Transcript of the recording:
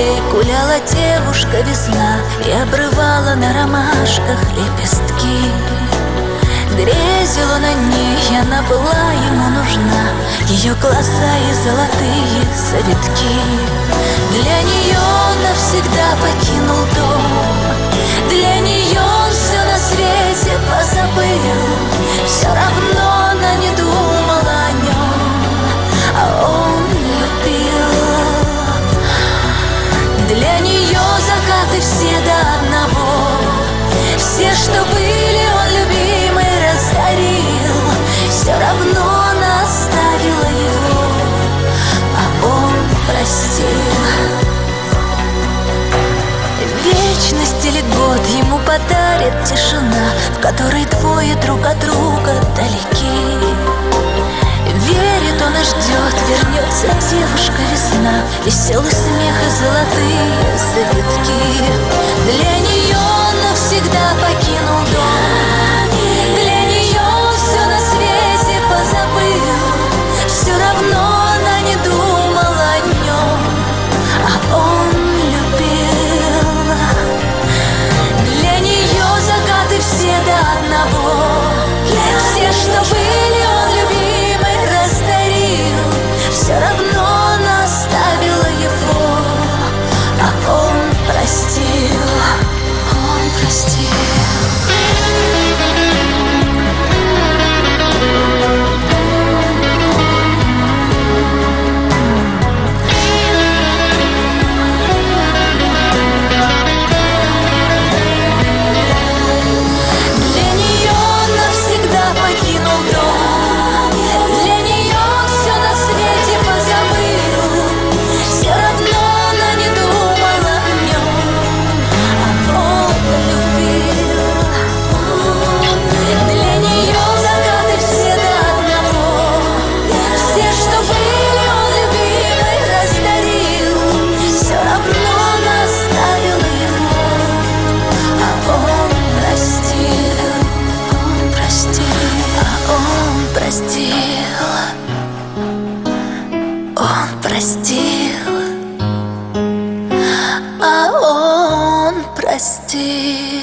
полей гуляла девушка весна и обрывала на ромашках лепестки. Грезил он о ней, она была ему нужна, ее глаза и золотые завитки. Для нее он навсегда покинул дом, для нее он все на свете позабыл. Все равно она не думала о нем, а он любил. Для нее закаты все до одного, все, что были, он любимый разорил. Все равно она оставила его, а он простил. Вечность или год ему подарит тишина, в которой двое друг от друга далеки. Верит он и ждет, вернется девушка весна, веселый смех и золотые завитки. Для нее он навсегда покинул дом, для нее он все на свете позабыл. Все равно она не думала о нем, а он любил. Для нее закаты все до одного, все, что были, он любимый раздарил. Все равно она оставила его, а он простил, он простил. Он простил, а он простил.